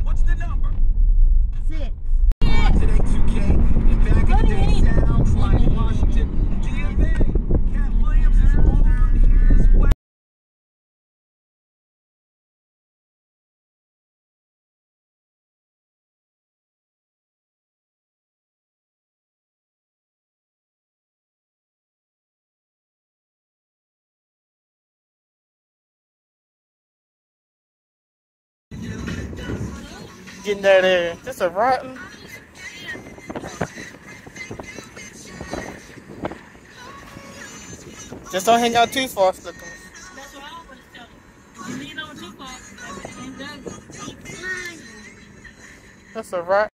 What's the number? 6. Today 2K and back in the day sounds like Washington DMV. Cat Williams is on his way. Getting that just a rotten. Just don't hang out too far, Slickers. That's what I always tell them. You lean over too far, everything does. That's a rotten.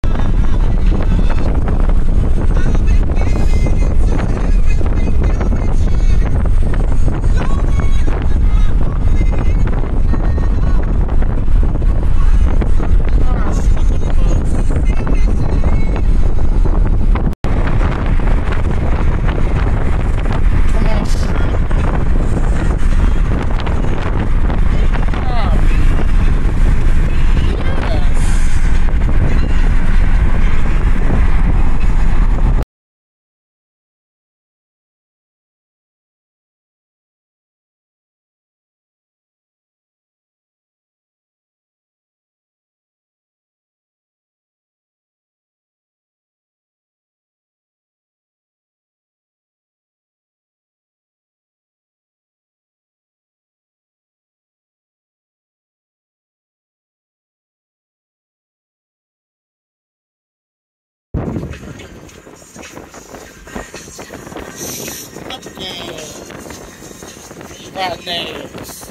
Rotten ass.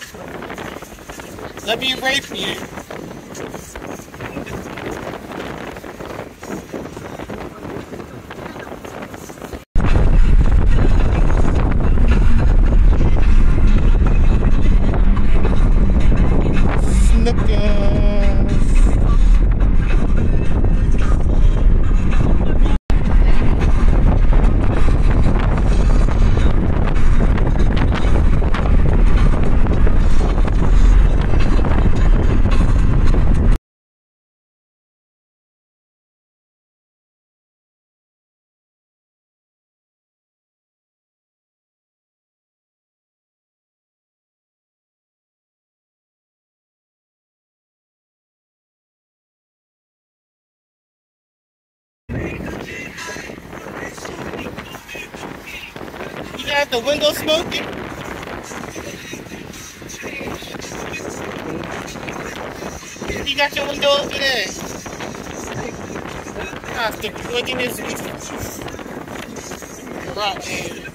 Let me rape you. You got the window smoking? You got your window open there. Ah, stick. Look at this. Right.